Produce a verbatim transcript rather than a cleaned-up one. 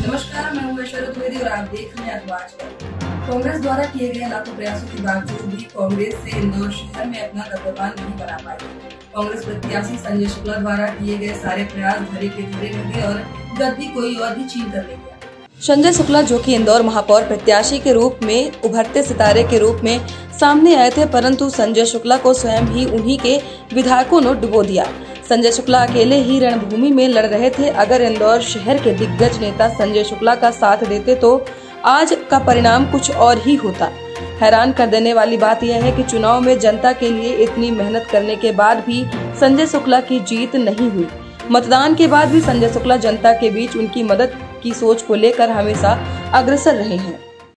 नमस्कार, मैं हूं ऐश्वर्या द्विवेदी और आप देख रहे हैं अखबार। कांग्रेस द्वारा किए गए लाखों प्रयासों के बावजूद भी कांग्रेस से इंदौर शहर में अपना दबदबा नहीं बना पाई। कांग्रेस प्रत्याशी संजय शुक्ला द्वारा किए गए सारे प्रयास धरे के धरे रह गए और गद्दी कोई और ही छीन कर ले गया। संजय शुक्ला, जो कि इंदौर महापौर प्रत्याशी के रूप में उभरते सितारे के रूप में सामने आए थे, परंतु संजय शुक्ला को स्वयं ही उन्हीं के विधायकों ने डुबो दिया। संजय शुक्ला अकेले ही रणभूमि में लड़ रहे थे। अगर इंदौर शहर के दिग्गज नेता संजय शुक्ला का साथ देते तो आज का परिणाम कुछ और ही होता। हैरान कर देने वाली बात यह है कि चुनाव में जनता के लिए इतनी मेहनत करने के बाद भी संजय शुक्ला की जीत नहीं हुई। मतदान के बाद भी संजय शुक्ला जनता के बीच उनकी मदद की सोच को लेकर हमेशा अग्रसर रहे हैं।